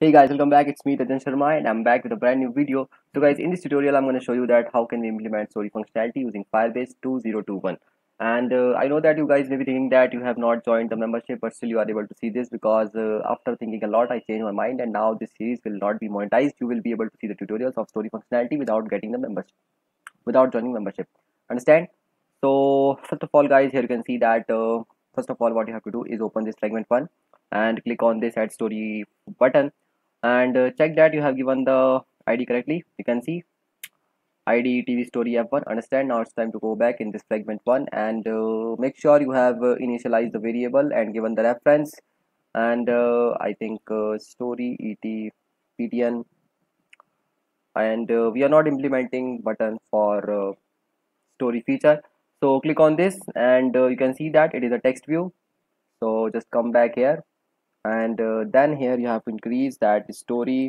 Hey guys, welcome back. It's me Tajan Sharma and I'm back with a brand new video. So guys, in this tutorial I'm going to show you that how can we implement story functionality using Firebase 2021. And I know that you guys may be thinking that you have not joined the membership, but still you are able to see this because after thinking a lot I changed my mind, and now this series will not be monetized. You will be able to see the tutorials of story functionality without getting the membership, without joining membership. Understand? So first of all guys, here you can see that first of all what you have to do is open this fragment 1 and click on this add story button, and check that you have given the id correctly. You can see id tv story f1. Understand? Now it's time to go back in this fragment 1 and make sure you have initialized the variable and given the reference, and I think story et ptn, and we are not implementing button for story feature. So click on this and you can see that it is a text view. So just come back here, and then here you have to increase that story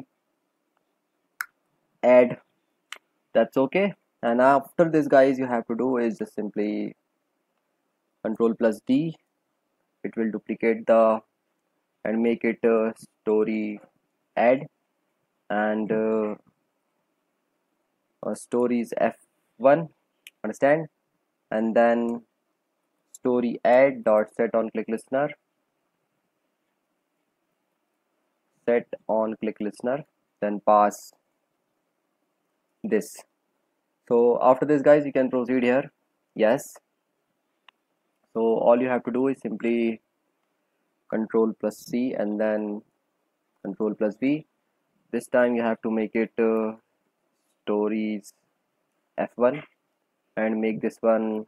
add. That's okay. And after this guys, you have to do is just simply control plus D. It will duplicate the and make it story add, and stories f1. Understand? And then story add dot set on click listener, set on click listener, then pass this. So after this guys, you can proceed here. Yes. So all you have to do is simply control plus C and then control plus V. This time you have to make it stories f1 and make this one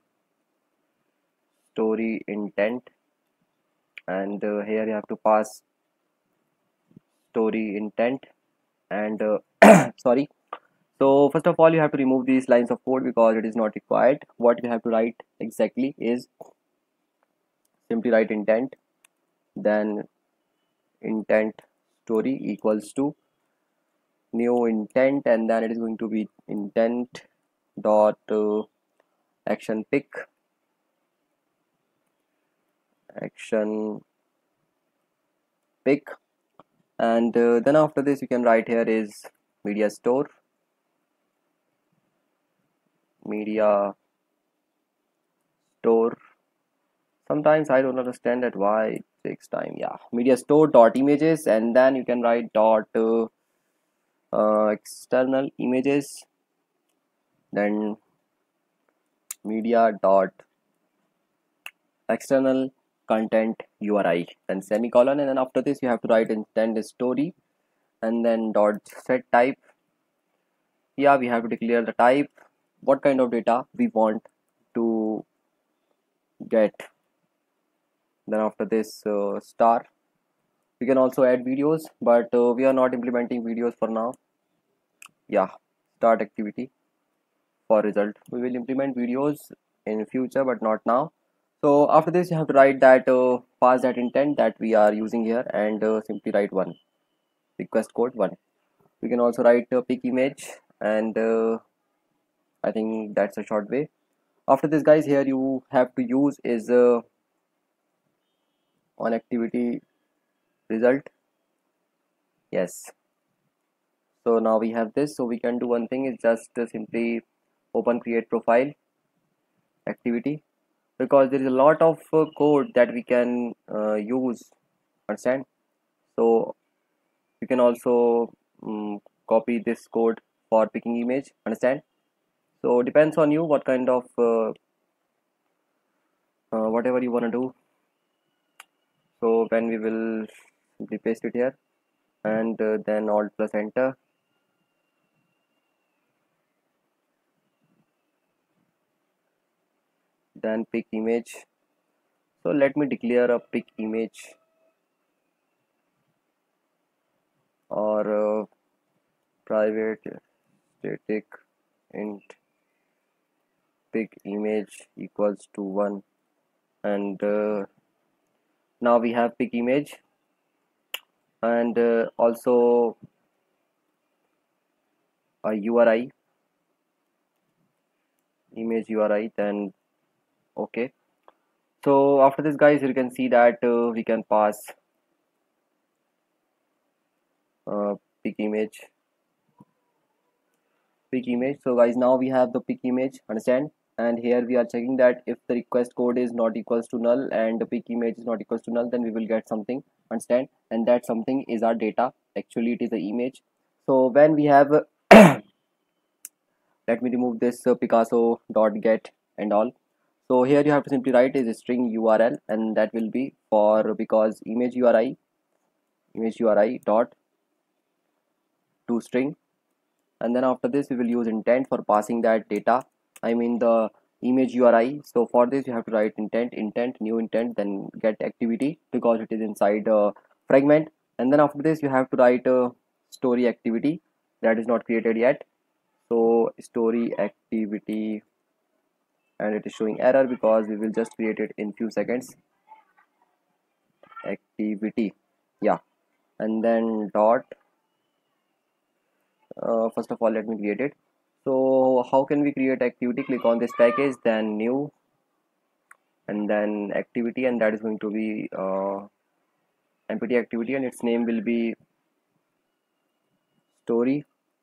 story intent, and here you have to pass story intent, and sorry. So first of all you have to remove these lines of code because it is not required. What you have to write exactly is simply write intent, then intent story equals to new intent, and then it is going to be intent dot action pick, action pick, and then after this you can write here is media store, media store. Sometimes I don't understand that why it takes time. Yeah, media store dot images, and then you can write dot external images, then media dot external content URI, then semicolon, and then after this you have to write intent story, and then dot set type. Yeah, we have to declare the type, what kind of data we want to get. Then after this star, we can also add videos, but we are not implementing videos for now. Yeah, start activity for result. We will implement videos in future, but not now. So after this you have to write that pass that intent that we are using here, and simply write one request code 1. We can also write pick image, and I think that's a short way. After this guys, here you have to use is on activity result. Yes. So now we have this, so we can do one thing is just simply open create profile activity, because there is a lot of code that we can use. Understand? So you can also copy this code for picking image. Understand? So depends on you what kind of whatever you want to do. So when we will simply paste it here, and then alt plus enter, then pick image. So let me declare a pick image, or private static int pick image equals to 1, and now we have pick image, and also a URI, image URI, then okay. So after this guys, you can see that we can pass pick image, pick image. So guys, now we have the pick image, understand? And here we are checking that if the request code is not equals to null and the pick image is not equals to null, then we will get something, understand? And that something is our data. Actually it is the image. So when we have let me remove this Picasso dot get and all. So here you have to simply write is a string URL, and that will be for because image URI dot to string. And then after this we will use intent for passing that data, I mean the image URI. So for this you have to write intent new intent, then get activity because it is inside a fragment. And then after this you have to write a story activity that is not created yet. So story activity, and it is showing error because we will just create it in few seconds. Activity, yeah. And then dot first of all let me create it. So how can we create activity? Click on this package, then new, and then activity, and that is going to be empty activity, and its name will be story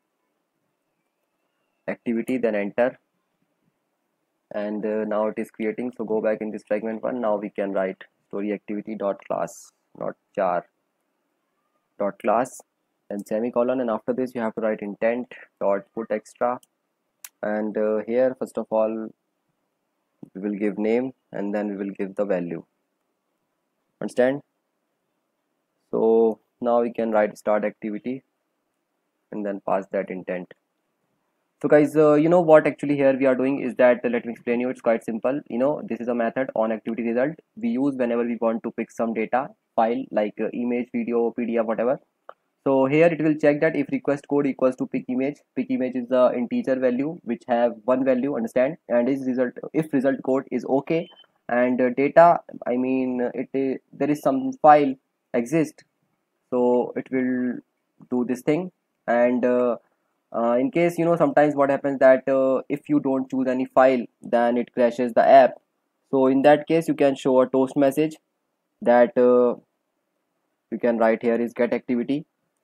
activity, then enter. And now it is creating. So go back in this fragment one. Now we can write story activity dot class, not char, dot class, and semicolon. And after this you have to write intent dot put extra. And here first of all we will give name, and then we will give the value, understand? So now we can write start activity and then pass that intent. So guys, you know what actually here we are doing is that let me explain you. It's quite simple. You know, this is a method on activity result we use whenever we want to pick some data file like image, video, PDF, whatever. So here it will check that if request code equals to pick image is the integer value which have one value, understand? And is result, if result code is okay, and data, I mean there is some file exist, so it will do this thing. And in case, you know, sometimes what happens that if you don't choose any file, then it crashes the app. So in that case you can show a toast message that you can write here is get activity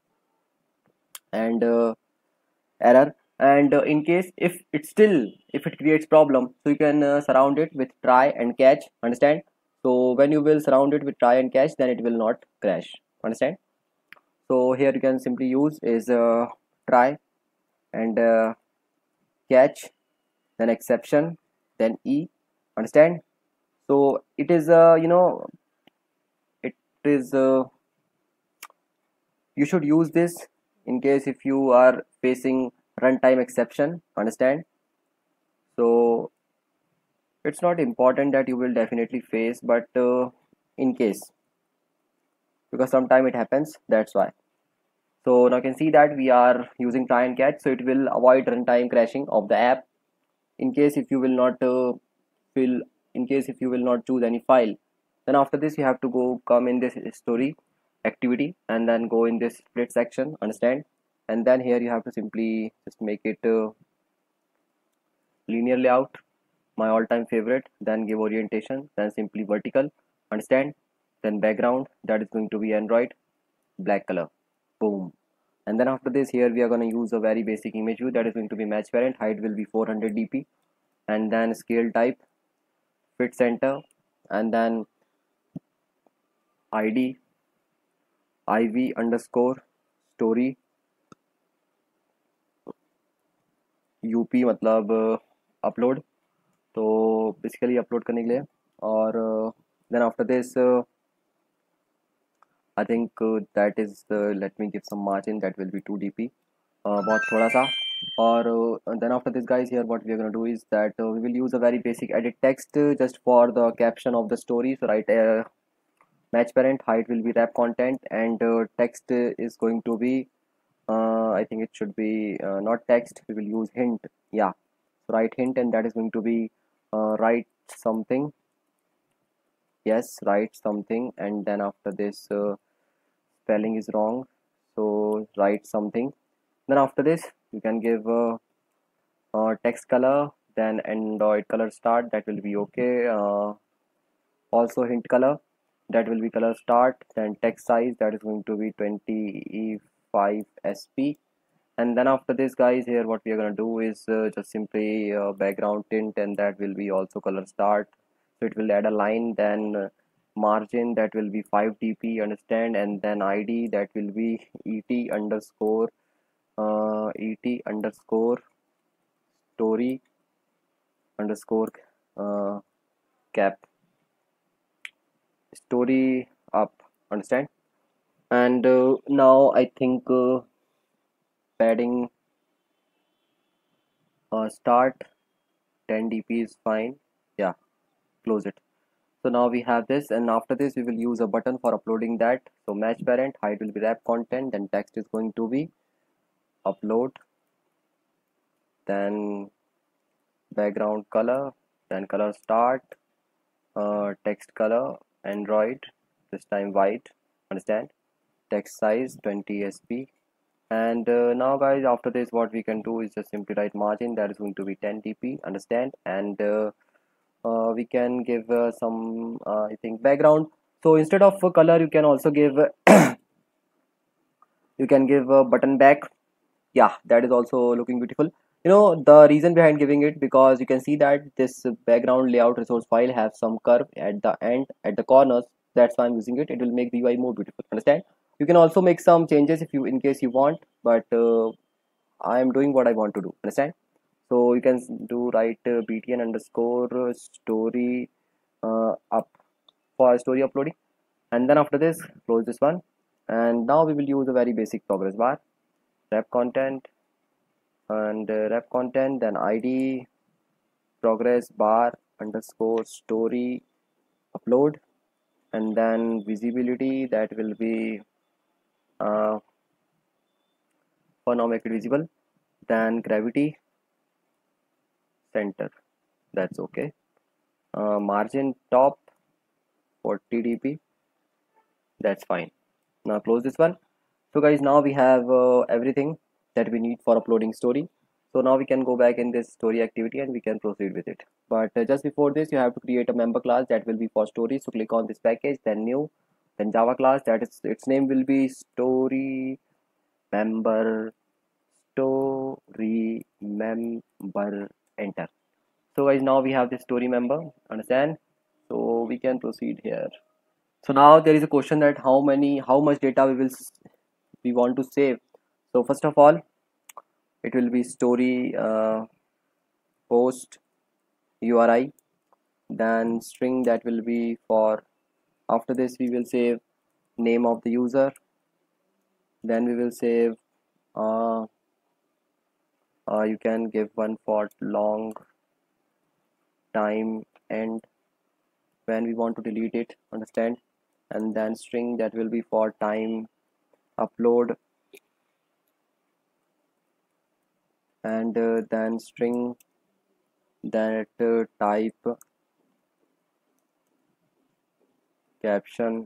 and error. And in case if it still, if it creates problem, so you can surround it with try and catch, understand? So when you will surround it with try and catch, then it will not crash, understand? So here you can simply use is try and catch, then exception, then e, understand? So it is you know, it is you should use this in case if you are facing runtime exception, understand? So it's not important that you will definitely face, but in case, because sometime it happens, that's why. So now you can see that we are using try and catch, so it will avoid runtime crashing of the app. In case if you will not fill, in case if you will not choose any file, then after this you have to go come in this story activity and then go in this split section, understand? And then here you have to simply just make it linear layout, my all-time favorite, then give orientation, then simply vertical, understand? Then background, that is going to be Android black color, boom. And then after this here we are going to use a very basic image view that is going to be match parent, height will be 400 dp, and then scale type fit center, and then id iv underscore story up मतलब upload, तो basically upload करने के लिए. और then after this I think that is let me give some margin that will be 2 dp, बहुत थोड़ा सा. और then after this guys, here what we are going to do is that we will use a very basic edit text just for the caption of the story. So write match parent, height will be wrap content, and text is going to be I think it should be not text, we will use hint, yeah. So write hint, and that is going to be write something, yes, write something. And then after this spelling is wrong, so write something. Then after this you can give text color, then Android color start, that will be okay. Also hint color, that will be color start. Then text size, that is going to be 20 5sp. And then after this, guys, here what we are going to do is just simply background tint, and that will be also color start. So it will add a line, then margin, that will be 5 dp, understand, and then id, that will be et underscore story underscore uh, cap story up, understand. And now I think padding start 10 dp is fine. Yeah, close it. So now we have this, and after this we will use a button for uploading that. So match parent, height will be wrap content, then text is going to be upload, then background color, then color start, text color Android, this time white, understand, text size 20sp. And now guys, after this what we can do is just simply write margin, that is going to be 10 dp, understand. And we can give some I think background. So instead of color you can also give you can give a button back. Yeah, that is also looking beautiful. You know the reason behind giving it, because you can see that this background layout resource file have some curve at the end, at the corners. That's why I'm using it. It will make the UI more beautiful, understand. You can also make some changes if you, in case you want, but I am doing what I want to do, understand. So you can do write btn underscore story up for story uploading, and then after this close this one. And now we will use a very basic progress bar, wrap content, and wrap content, then id progress bar underscore story upload, and then visibility, that will be uh, for now make it visible, then gravity center, that's okay. Margin top 40 dp, that's fine. Now close this one. So guys, now we have everything that we need for uploading story. So now we can go back in this story activity and we can proceed with it. But just before this, you have to create a member class that will be for story. So click on this package, then new, then Java class, that is, its name will be story member, story member, enter. So guys, now we have this story member, understand. So we can proceed here. So now there is a question that how much data we want to save. So first of all, it will be story post URI, then string, that will be for, after this we will save name of the user, then we will save uh, you can give one for long time and when we want to delete it, understand. And then string, that will be for time upload, and then string, that type caption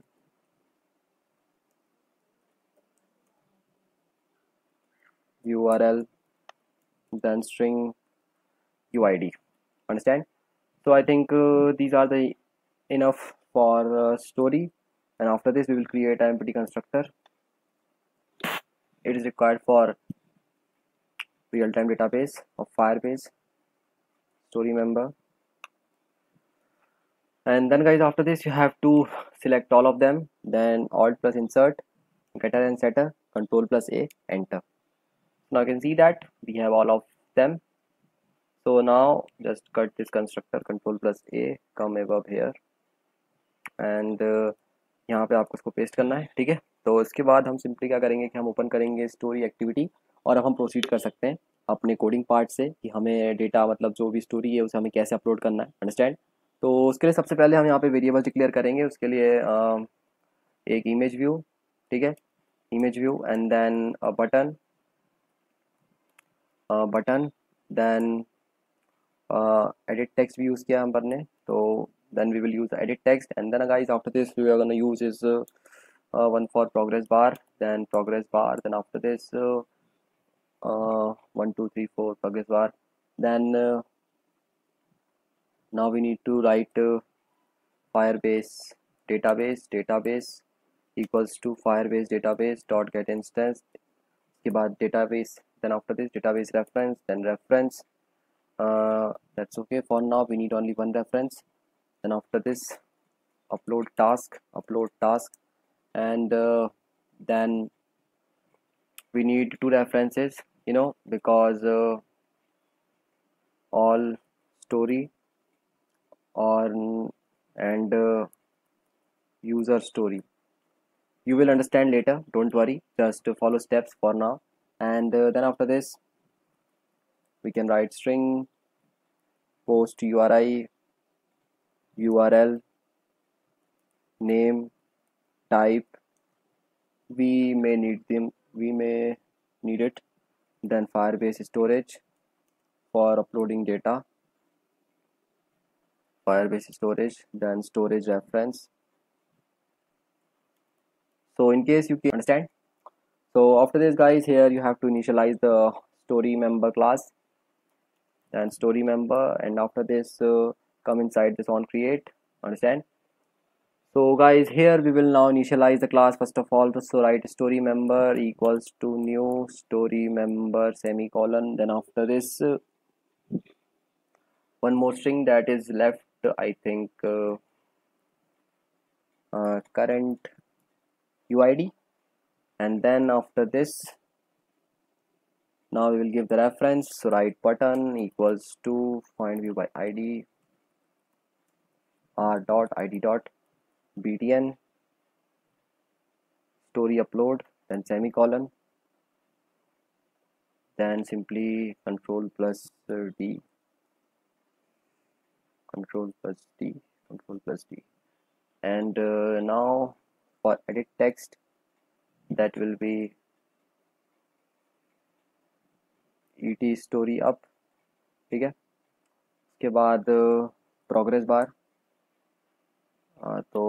URL, then string UID, understand. So I think these are the enough for story. And after this we will create an empty constructor. It is required for real-time database of Firebase story member. And then guys, after this you have to select all of them, then alt plus insert, getter and setter, control plus A, enter. Now you can see that we have all of them. So now just cut this constructor, control plus A, come above here, and यहाँ पे आपको इसको paste करना है, ठीक है। तो इसके बाद हम सिंपली क्या करेंगे कि हम ओपन करेंगे स्टोरी एक्टिविटी, और अब हम प्रोसीड कर सकते हैं अपने कोडिंग पार्ट से कि हमें डेटा, मतलब जो भी स्टोरी है उसे हमें कैसे अपलोड करना है, अंडरस्टैंड। तो उसके लिए सबसे पहले हम यहाँ पे वेरिएबल डिक्लेयर करेंगे। उसके लिए एक इमेज व्यू, ठीक है, image view, and then button, button, then edit text भी यूज़ किया हम पर ने, तो then we will use the edit text. And then guys, after this we are going to use is one for progress bar, then progress bar, then after this 1 2 3 4 progress bar, then now we need to write Firebase database equals to Firebase database dot get instance उसके बाद database, then after this database reference, then reference. That's okay for now, we need only one reference. Then after this upload task, and then we need two references, because all story or and user story. You will understand later, don't worry, just follow steps for now. And then after this we can write string, post URI, URL, name, type. We may need it. Then Firebase storage for uploading data, Firebase storage, then storage reference. So in case you can understand, so after this guys, here you have to initialize the story member class and story member, and after this come inside this on create. Understand? So guys, here we will now initialize the class. First of all, so write story member equals to new story member semicolon. Then after this one more string that is left, I think current UID. And then after this, now we will give the reference. So write button equals to find view by ID r dot id dot btn story upload, then semicolon, then simply control plus D, control plus D, control plus D. And now for edit text, that will be et story up. ठीक है, उसके बाद progress bar, तो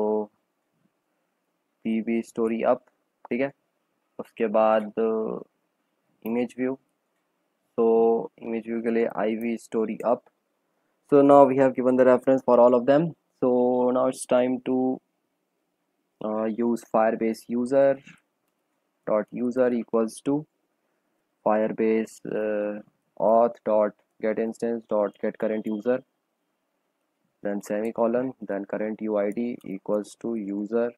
pb story up. ठीक है, उसके बाद image view, so image view के लिए iv story up. So now we have given the reference for all of them. So now it's time to use Firebase user dot user equals to Firebase auth dot get instance dot get current user, then semicolon, then current UID equals to user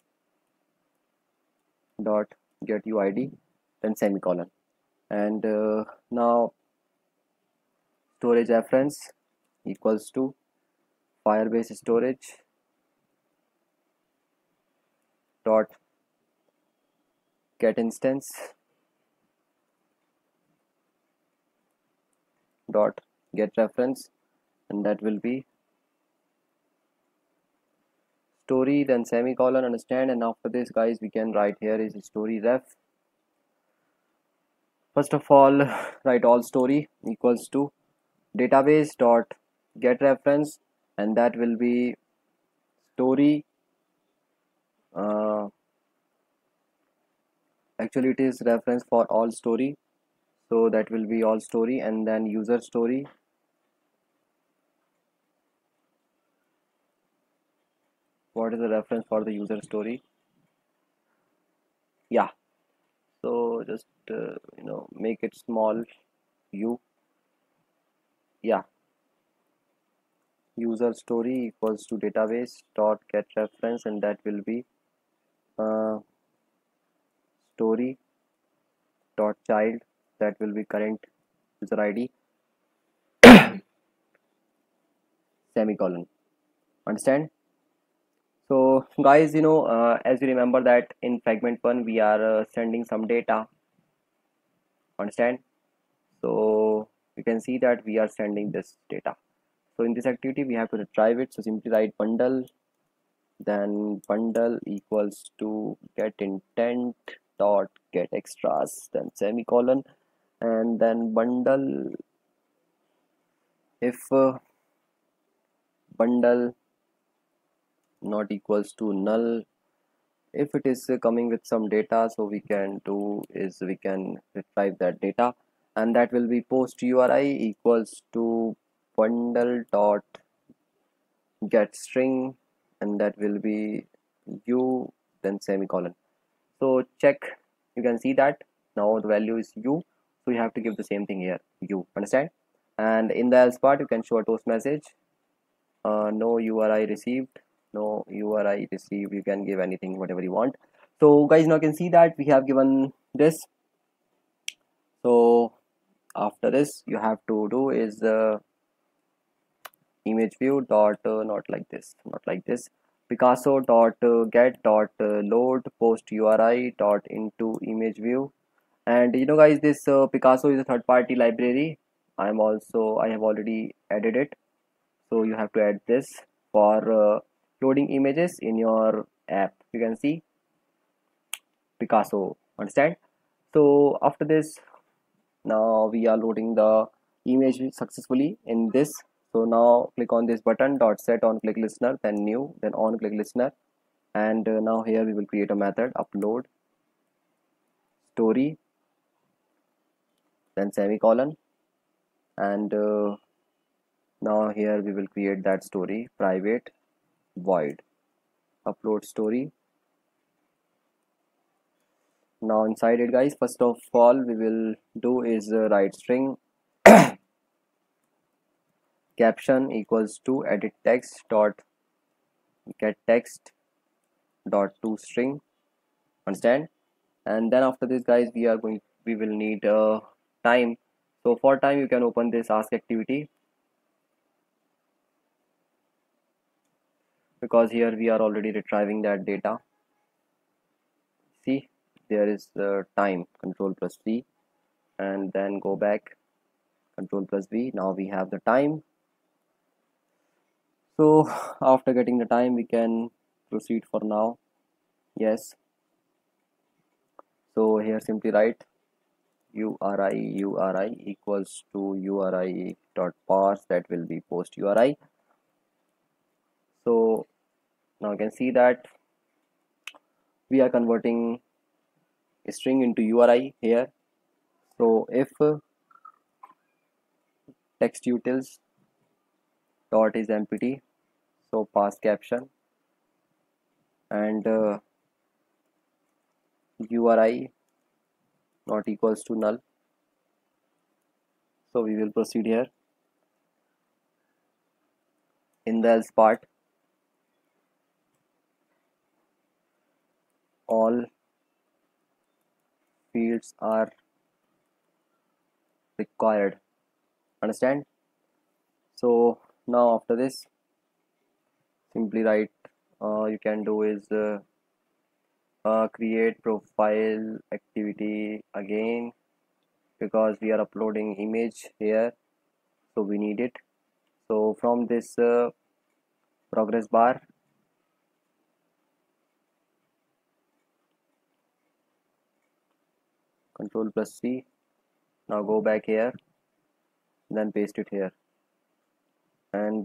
dot get UID, then semicolon. And now storage reference equals to Firebase storage dot get instance dot get reference, and that will be story, then semicolon. Understand? And after this guys, we can write here is story ref. First of all, write all story equals to database dot get reference, and that will be story, actually it is reference for all story, so that will be all story, and then user story what is the reference for the user story. Yeah, so just make it small u. Yeah, user story equals to database dot get reference, and that will be story dot child, that will be current user ID semicolon. Understand? So guys, as you remember that in fragment 1 we are sending some data. Understand? So you can see that we are sending this data. So in this activity we have to retrieve it. So simply write bundle, then bundle equals to get intent dot get extras, then semicolon, and then bundle, if bundle not equals to null, if it is coming with some data, so we can do is we can retrieve that data, and that will be post URI equals to bundle dot get string, and that will be u, then semicolon. So check, you can see that now the value is you, so you have to give the same thing here, you, understand? And in the else part you can show a toast message, no URI received, no URI received, you can give anything whatever you want. So guys, now you can see that we have given this. So after this you have to do is image view dot not like this, Picasso dot get dot load post URI dot into image view. And you know guys, this Picasso is a third party library. I have already added it, so you have to add this for loading images in your app. You can see Picasso, understand? So after this, now we are loading the image successfully in this. So now click on this button dot set on click listener, then new, then on click listener. And now here we will create a method upload story, then semicolon. And now here we will create that story, private void upload story. Now inside it guys, first of all we will do is write string caption equals to edit text dot get text dot to string, understand? And then after this guys, we will need time. So for time you can open this ask activity, because here we are already retrieving that data. See, there is time, control plus V, and then go back, control plus V. Now we have the time. So after getting the time we can proceed for now. Yes, so here simply write URI equals to URI dot parse, that will be post URI. So now you can see that we are converting a string into URI here. So if text utils dot is empty, so pass caption and URI not equals to null. So we will proceed here in the else part. All fields are required, understand? So now after this simply write you can do is create profile activity again, because we are uploading image here, so we need it. So from this progress bar, control plus C, now go back here, then paste it here, and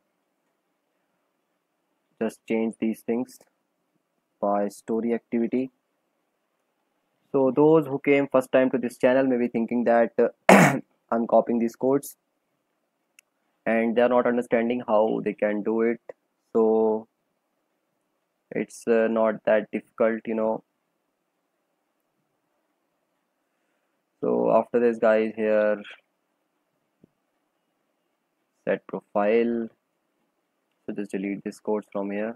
just change these things by story activity. So those who came first time to this channel may be thinking that I'm copying these codes and they are not understanding how they can do it. So it's not that difficult, you know. So after this guys, here set profile, so just delete this code from here.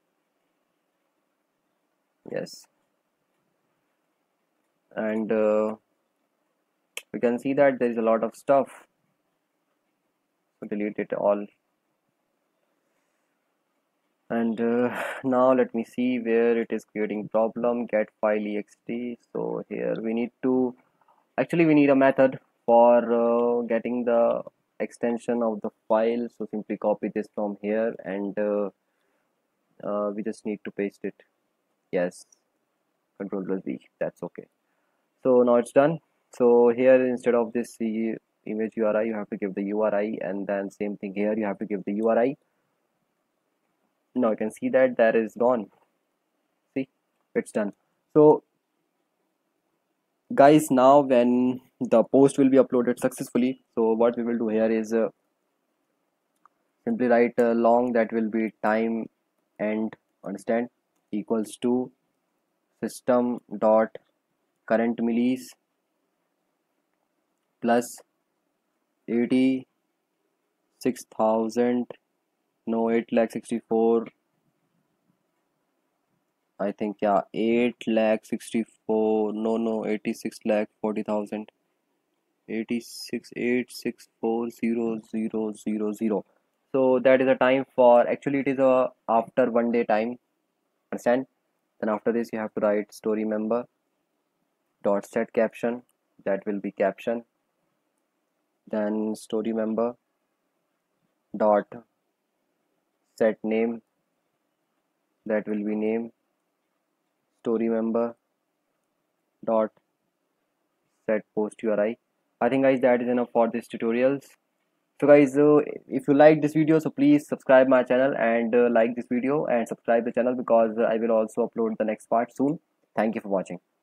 Yes, and we can see that there is a lot of stuff, so delete it all. And now let me see where it is creating problem, get file ext. So here we need to, actually we need a method for getting the extension of the file. So simply copy this from here and we just need to paste it. Yes, control plus V, that's okay. So now it's done. So here instead of this image URI you have to give the URI, and then same thing here, you have to give the URI. Now you can see that that is gone. See, it's done. So guys, now when the post will be uploaded successfully, so what we will do here is simply write long, that will be time end, understand, equals to system dot current millis plus 86,000, no, 8 lakh 64, I think, yeah, 8 lakh 64, no, 86 lakh 40,000, 86,864,000. So that is a time for, actually it is a after 1 day time, understand? Then after this you have to write story member dot set caption, that will be caption. Then story member dot set name, that will be name. Story member dot set post URI. I think guys that is enough for this tutorials. So guys, if you like this video, so please subscribe my channel and like this video and subscribe the channel, because I will also upload the next part soon. Thank you for watching.